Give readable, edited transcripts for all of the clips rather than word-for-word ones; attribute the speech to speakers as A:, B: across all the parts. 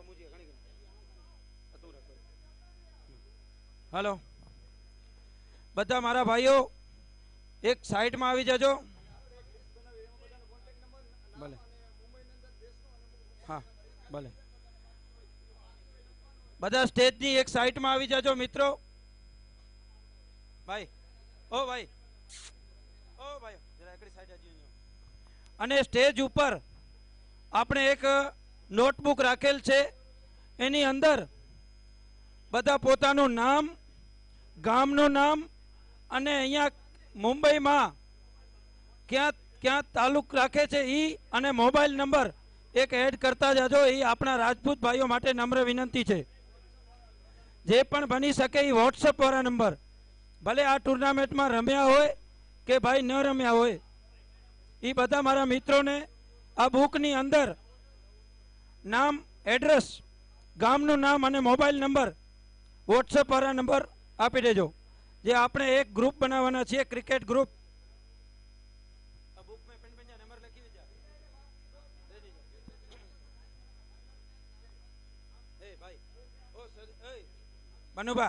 A: Hello बधा मारा भाईओ एक साइड में આવી જજો ભલે हाँ भले બધા સ્ટેજ ની એક સાઈડ માં આવી જજો મિત્રો ભાઈ ઓ ભાઈ જરા એકડી સાઈડ આજી અને સ્ટેજ ઉપર આપણે એક નોટબુક રાખેલ છે એની અંદર બધા પોતાનું નામ ગામનું નામ અને અહીંયા મુંબઈમાં ક્યાં ક્યાં તાલુક રાખે છે ઈ અને મોબાઈલ નંબર एक एड करता जाजो ये अपना राजपूत भाईओ माटे नम्र विनंती है जे पण बनी सके व्हाट्सएप वाला नंबर भले आ टूर्नामेंट में रम्या होय के भाई न रम्या होय ई बधा मारा मित्रों ने आ बुक नी अंदर नाम एड्रेस गामनु नाम अने मोबाइल नंबर व्हाट्सएप वाला नंबर आपी देजो जे आपणे एक ग्रुप बनाववाना छे क्रिकेट ग्रुप मनुबा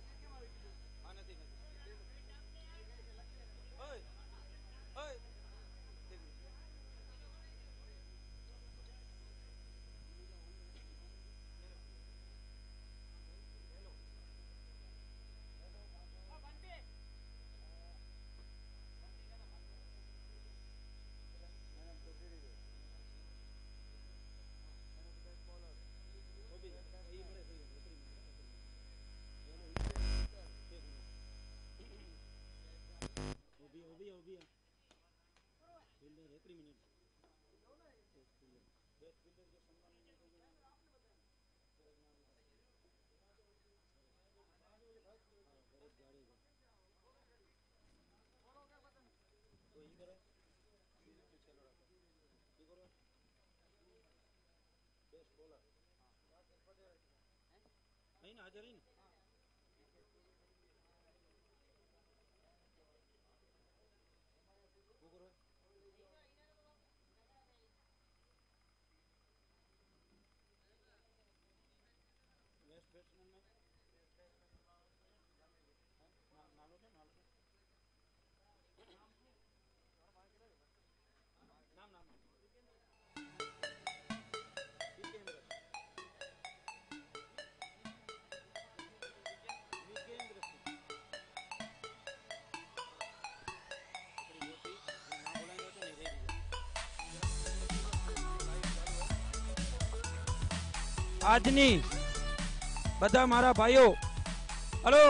A: આજની બધા મારા ભાઈઓ હલો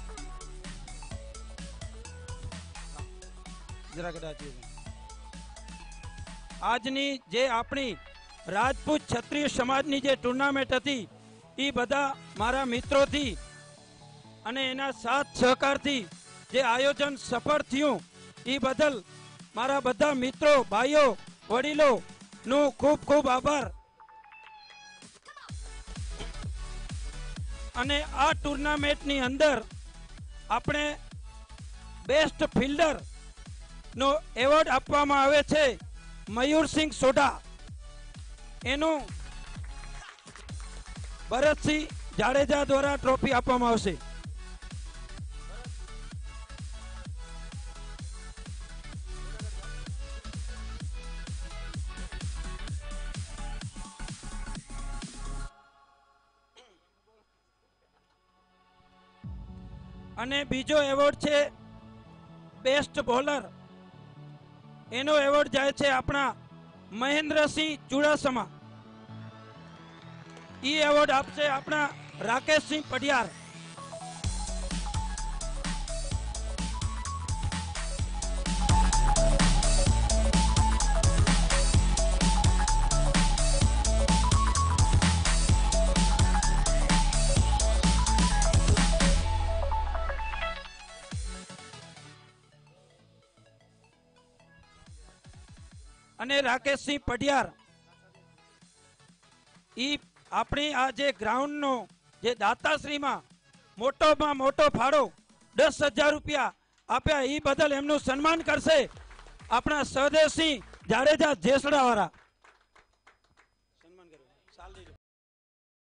A: જરા કદાચ આજની જે આપણી રાજપૂત ક્ષત્રિય સમાજની જે ટુર્નામેન્ટ હતી એ બધા મારા મિત્રોથી અને એના સાથ સહકારથી જે આયોજન સફળ થયું એ બદલ મારા બધા મિત્રો ભાઈઓ વડીલોનો ખૂબ ખૂબ આભાર અને આ ટુર્નામેન્ટની અંદર આપણે બેસ્ટ ફિલ્ડર નો એવોર્ડ આપવામાં આવે છે મયુરસિંહ સોઢા એનું ભરતસિંહ જાડેજા દ્વારા ટ્રોફી આપવામાં આવશે અને બીજો એવોર્ડ છે બેસ્ટ બોલર એનો એવોર્ડ જાય છે આપણા મહેન્દ્રસિંહ ચુડાસમા ઈ એવોર્ડ આપશે આપણા રાકેશસિંહ પડિયાર અને રાકેશસિંહ પડિયાર ઈ આપણી આ જે ગ્રાઉન્ડ નો જે દાતાશ્રીમાં મોટોમાં મોટો ફાળો 10,000 રૂપિયા આપ્યા ઈ બદલ એમનું સન્માન કરશે આપણા સહદેવસિંહ જાડેજા જેસડા વાળા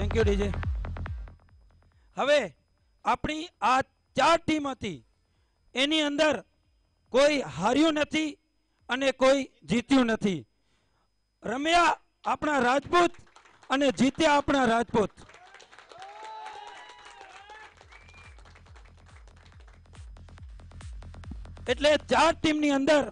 A: थैंक यू डीजे। हवे अपनी आ 4 टीम थी एनी अंदर कोई हार्यु नहीं अने कोई जीत्यु नहीं। रम्या अपना राजपूत अने जीत्या अपना राजपूत। एटले 4 टीम नी अंदर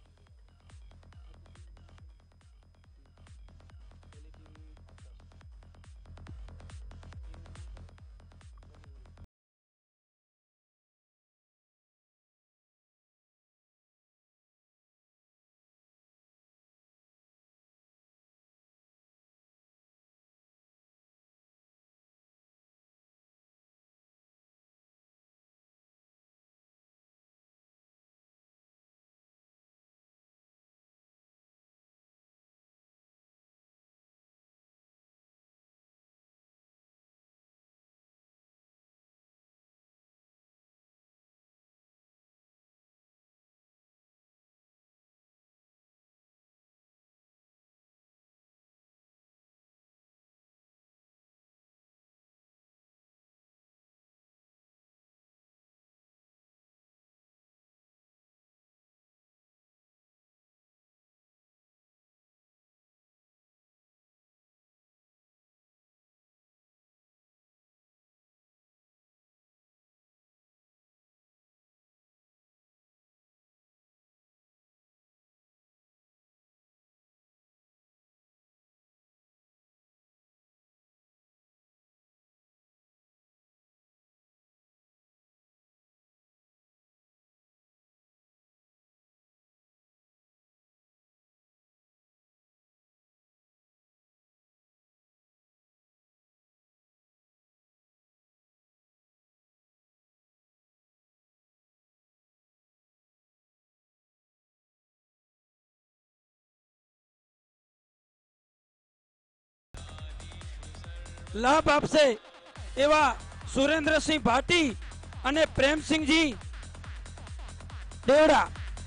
A: लाभ आपसे एवा सुरेंद्र सिंह भाटी अने प्रेम सिंह जी देवड़ा।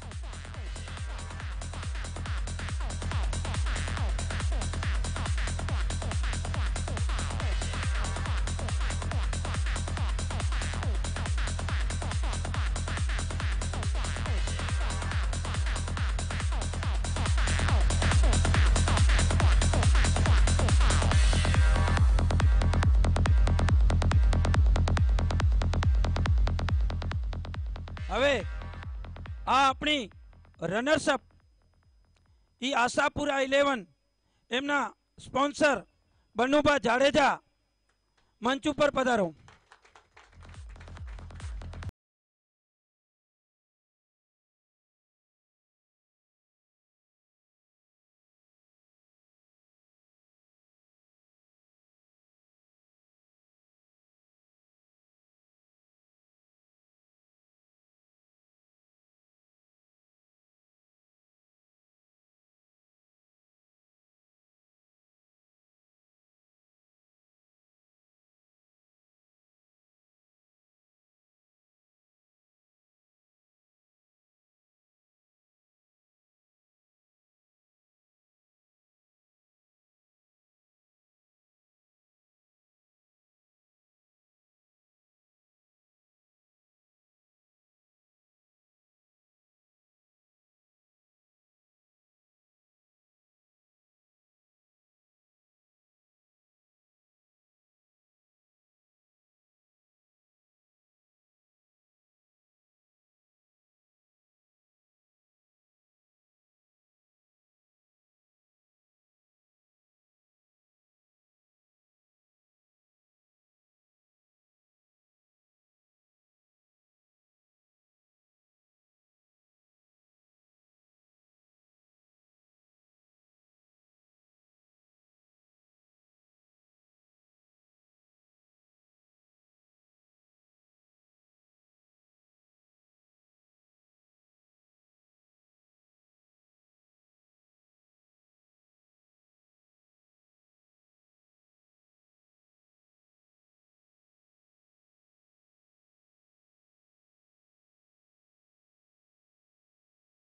A: हवे आ अपनी रनर्सअप ई आशापुरा 11 एमना स्पॉन्सर बनुभा जाडेजा मंच पर पधारो।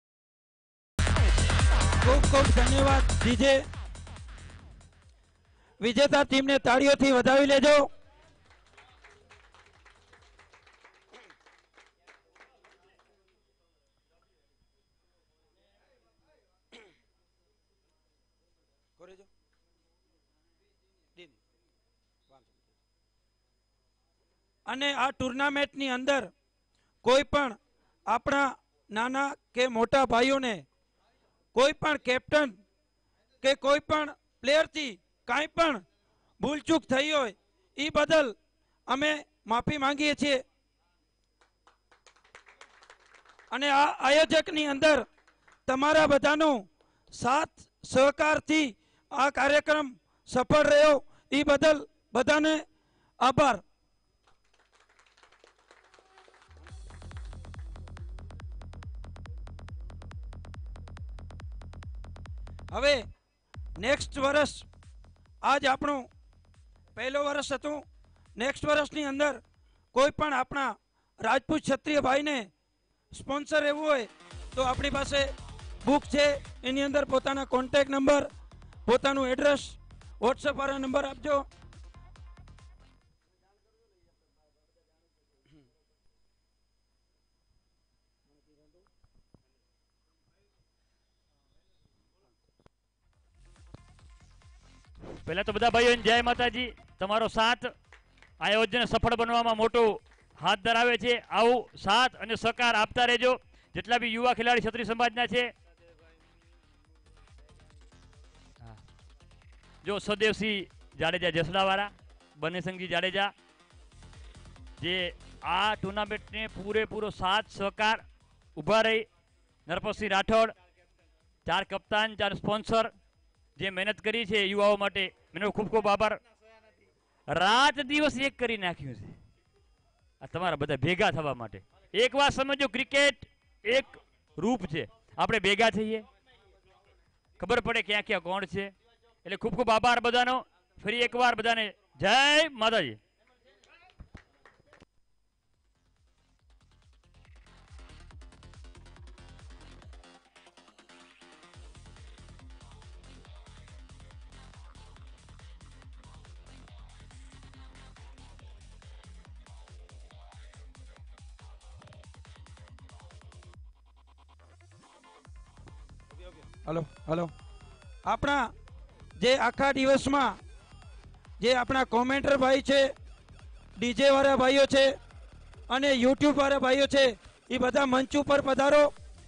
A: खूब खूब धन्यवाद डीजे। વિજેતા ટીમને તાળીઓથી વધાવી લેજો. અને આ ટુર્નામેન્ટની અંદર કોઈ પણ આપણા નાના કે મોટા ભાઈઓને કોઈ પણ કેપ્ટન કે કોઈ પણ પ્લેયરથી કાંઈ પણ ભૂલચૂક થઈ હોય એ બદલ અમે માફી માંગીએ છીએ. અને આ આયોજકની અંદર તમારા બધાનો સાથ સહકારથી આ કાર્યક્રમ સફળ રહ્યો એ બદલ બધાને આભાર. હવે નેક્સ્ટ વર્ષ આજ આપણું પહેલો વર્ષ હતું. નેક્સ્ટ વર્ષની અંદર કોઈ પણ આપણા રાજપૂત ક્ષત્રિય ભાઈને સ્પોન્સર એવું હોય તો આપણી પાસે બુક છે, એની અંદર પોતાના કોન્ટેક્ટ નંબર, પોતાનું એડ્રેસ, વોટ્સએપ વાળા નંબર આપજો.
B: પહેલા તો બધા ભાઈઓને જય માતાજી. તમારો સાથ આયોજન સફળ બનવામાં મોટો હાથ ધરાવે છે. આવું સાથ અને સહકાર આપતા રહેજો. જેટલા બી યુવા ખેલાડી ક્ષત્રિય સમાજના છે, જો સદેવસિંહ જાડેજા જસડાવાળા, બનેસંગજી જાડેજા, જે આ ટુર્નામેન્ટને પૂરેપૂરો સાથ સહકાર ઊભા રહી, નરપતસિંહ રાઠોડ, 4 કપ્તાન, 4 સ્પોન્સર જે મહેનત કરી છે યુવાઓ માટે, એનો ખૂબ ખૂબ આભાર. રાત દિવસ એક કરી નાખ્યું છે આ તમારા બધા ભેગા થવા માટે. એક વાત સમજો, ક્રિકેટ એક રૂપ છે. આપણે ભેગા થઈએ, ખબર પડે ક્યાં ક્યાં કોણ છે. એટલે ખૂબ ખૂબ આભાર બધાનો. ફરી એકવાર બધાને જય માતાજી.
A: Hello hello. આપણા જે આખા દિવસમાં જે આપણા કોમેન્ટર ભાઈ છે, ડીજે વાળા ભાઈઓ છે અને યુટ્યુબ વાળા ભાઈઓ છે, એ બધા મંચ ઉપર પધારો.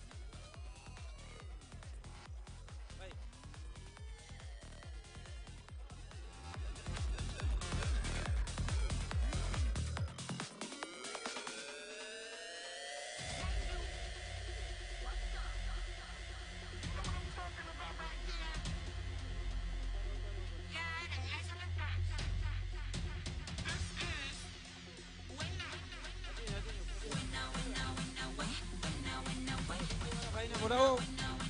A: બોલાવો.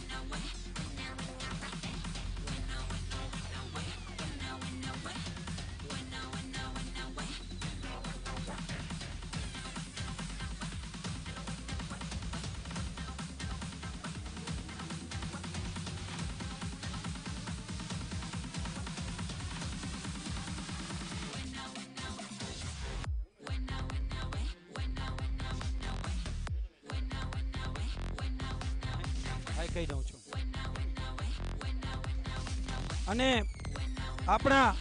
A: કહી દઉં છું. અને આપણા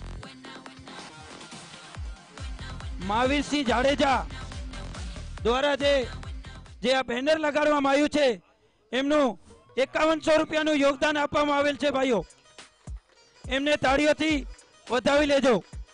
A: મહાવીરસિંહ જાડેજા દ્વારા જે આ બેનર લગાડવામાં આવ્યું છે, એમનું 5100 રૂપિયાનું યોગદાન આપવામાં આવેલ છે. ભાઈઓ, એમને તાળીઓથી વધાવી લેજો.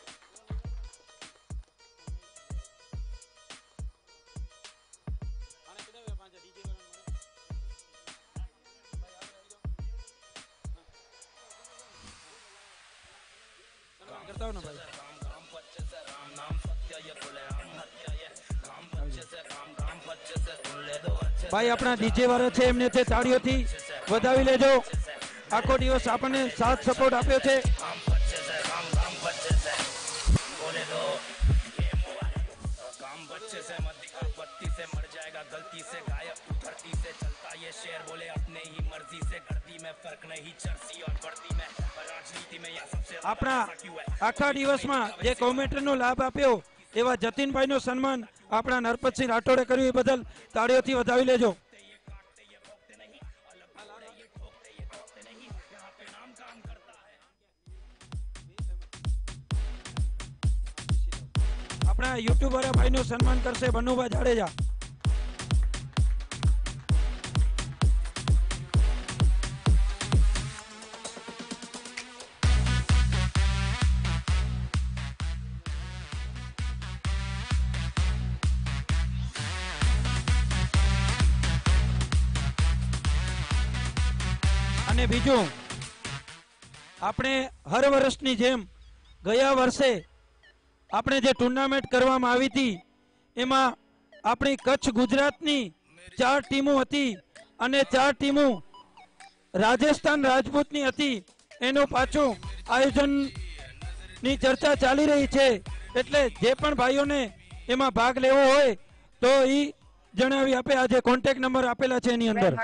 A: ભાઈ આપણા ડીજે વાળા છે, એમને તે તાળીઓથી વધાવી લેજો. આખો દિવસ આપણને સાથ સપોર્ટ આપ્યો છે. આપણા આખા દિવસમાં જે કોમેન્ટરનો લાભ આપ્યો એવા જતીનભાઈનો સન્માન આપણા નરપતસિંહ રાઠોડે કર્યું એ બદલ તાળીઓથી વધાવી લેજો. આપણા યુટ્યુબર ભાઈનું સન્માન કરશે બનુભા જાડેજા. અને બીજું, આપણે હર વર્ષની જેમ ગયા વર્ષે આપણે જે ટુર્નામેન્ટ કરવામાં આવી હતી એમાં આપણી કચ્છ ગુજરાતની 4 ટીમો હતી અને 4 ટીમો રાજસ્થાન રાજપૂતની હતી. એનું પાછું આયોજનની ચર્ચા ચાલી રહી છે, એટલે જે પણ ભાઈઓને એમાં ભાગ લેવો હોય તો એ જણાવી આપે. આજે કોન્ટેક્ટ નંબર આપેલા છે એની અંદર.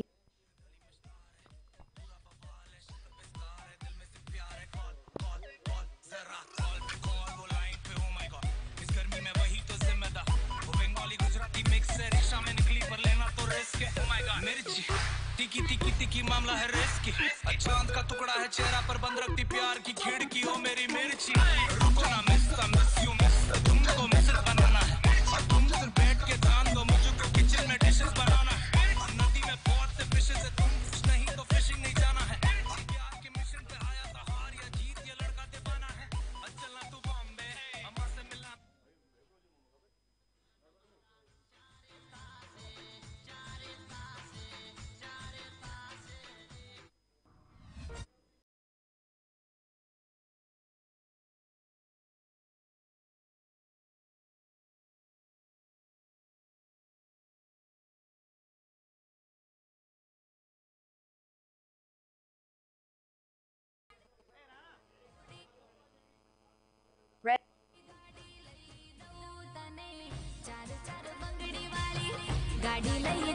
C: टिकी टिकी टिकी मामला है रिस्की, चांद का टुकड़ा है चेहरा पर बंद रखती प्यार की खिड़की, ओ मेरी मिर्ची रुको ना मिस यू मिस, तुमको मिसेस बनाना है और तुम सिर्फ बैठ के ध्यान दो, मुझको किचन में डिशेस बनाना है. नदी में बहुत से फिशेस है, तुम कुछ नहीं तो फिशिंग नहीं जाना है. प्यार के मिशन पे आया था, हार या जीत ये लड़का दीवाना है. चलना तू बॉम्बे अम्मा से मिलना.
D: गाड़ी लई